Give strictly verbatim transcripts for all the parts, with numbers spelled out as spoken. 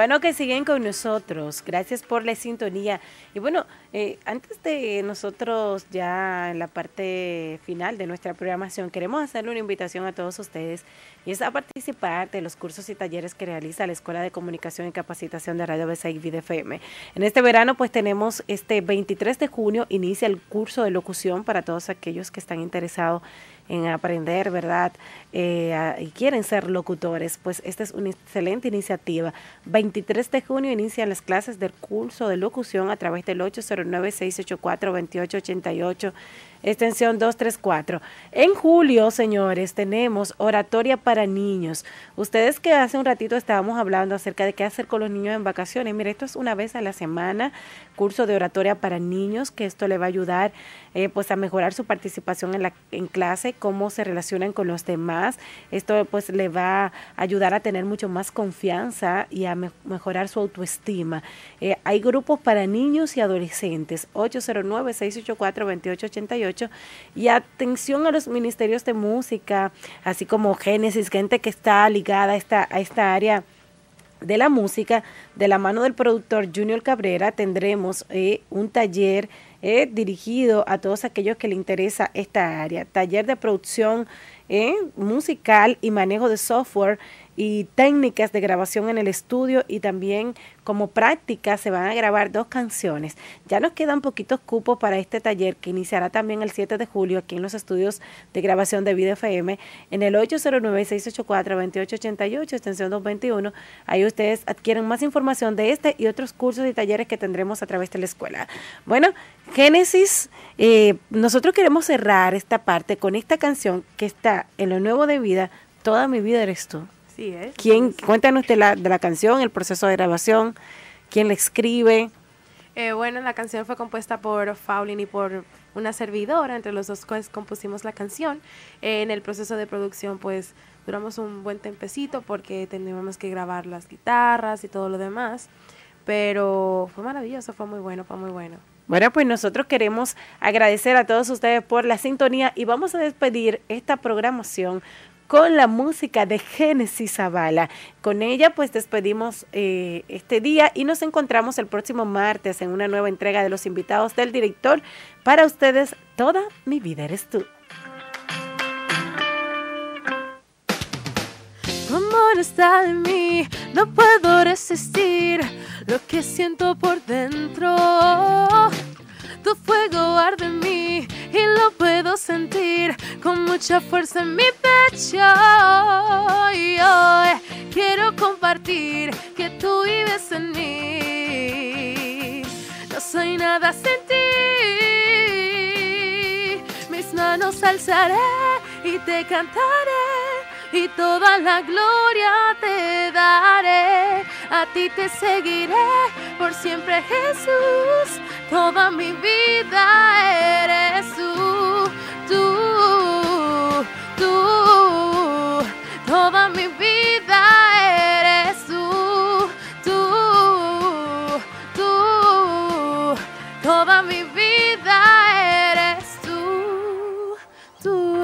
bueno que siguen con nosotros. Gracias por la sintonía. Y bueno, eh, antes de nosotros ya en la parte final de nuestra programación, queremos hacerle una invitación a todos ustedes y es a participar de los cursos y talleres que realiza la Escuela de Comunicación y Capacitación de Radio Besa y Vida F M. En este verano pues tenemos este veintitrés de junio, inicia el curso de locución para todos aquellos que están interesados en aprender, ¿verdad? Eh, a, y quieren ser locutores, pues esta es una excelente iniciativa. veintitrés de junio inician las clases del curso de locución a través del ocho cero nueve, seis ocho cuatro, dos ocho ocho ocho, extensión dos tres cuatro. En julio, señores, tenemos oratoria para niños. Ustedes que hace un ratito estábamos hablando acerca de qué hacer con los niños en vacaciones. Mire, esto es una vez a la semana, curso de oratoria para niños, que esto le va a ayudar eh, pues a mejorar su participación en la en clase, cómo se relacionan con los demás. Esto pues le va a ayudar a tener mucho más confianza y a me mejorar su autoestima. Eh, hay grupos para niños y adolescentes, ocho cero nueve, seis ocho cuatro, dos ocho ocho ocho, y atención a los ministerios de música, así como Génesis, gente que está ligada a esta, a esta área de la música. De la mano del productor Junior Cabrera tendremos eh, un taller eh, dirigido a todos aquellos que le interesa esta área, taller de producción eh, musical y manejo de software y técnicas de grabación en el estudio, y también como práctica se van a grabar dos canciones. Ya nos quedan poquitos cupos para este taller que iniciará también el siete de julio aquí en los estudios de grabación de Vida F M en el ocho cero nueve, seis ocho cuatro, dos ocho ocho ocho, extensión doscientos veintiuno. Ahí ustedes adquieren más información de este y otros cursos y talleres que tendremos a través de la escuela. Bueno, Génesis, eh, nosotros queremos cerrar esta parte con esta canción que está en lo nuevo de Vida, Toda mi vida eres tú. Sí, es. ¿Quién, cuéntanos de la, de la canción, el proceso de grabación, quién la escribe? Eh, bueno, la canción fue compuesta por Faulin y por una servidora. Entre los dos pues, compusimos la canción. Eh, en el proceso de producción, pues, duramos un buen tempecito porque teníamos que grabar las guitarras y todo lo demás. Pero fue maravilloso, fue muy bueno, fue muy bueno. Bueno, pues nosotros queremos agradecer a todos ustedes por la sintonía y vamos a despedir esta programación con la música de Génesis Zavala. Con ella pues despedimos eh, este día y nos encontramos el próximo martes en una nueva entrega de los invitados del director. Para ustedes, Toda mi vida eres tú. Tu amor está en mí, no puedo resistir lo que siento por dentro. Tu fuego arde en mí y lo puedo sentir con mucha fuerza en mi pecho. Y hoy quiero compartir que tú vives en mí. No soy nada sin ti. Mis manos alzaré y te cantaré, y toda la gloria te daré. A ti te seguiré por siempre, Jesús. Toda mi vida eres tú, tú, tú. Toda mi vida eres tú, tú, tú. Toda mi vida eres tú, tú.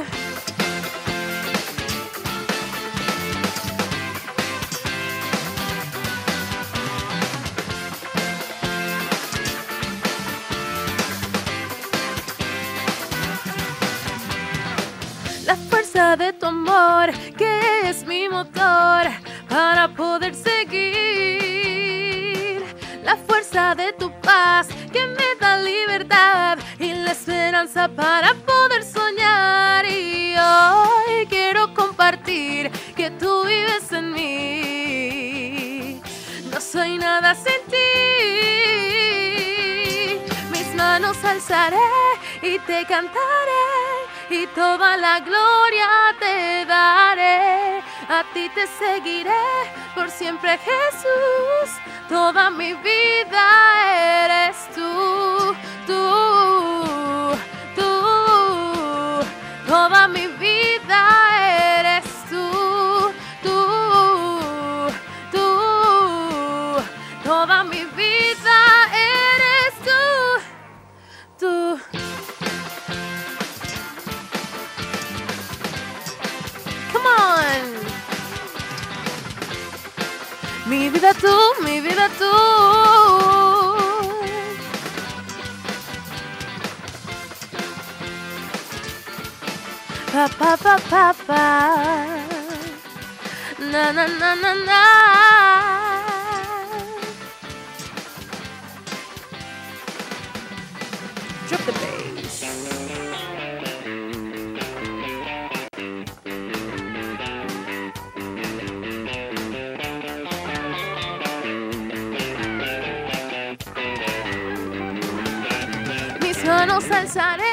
La fuerza de tu amor, que es mi motor para poder seguir. La fuerza de tu paz, que me da libertad y la esperanza para poder soñar. Y hoy quiero compartir que tú vives en mí. No soy nada sin ti. Mis manos alzaré y te cantaré, y toda la gloria te daré. A ti te seguiré por siempre, Jesús. Toda mi vida eres tú, tú, tú. Toda mi vida eres tú, tú, tú. Toda mi vida eres tú, tú. mi vida tú, mi vida tú. Pa pa pa pa pa. Na na na na na. Drop the bass. Mis manos alzaré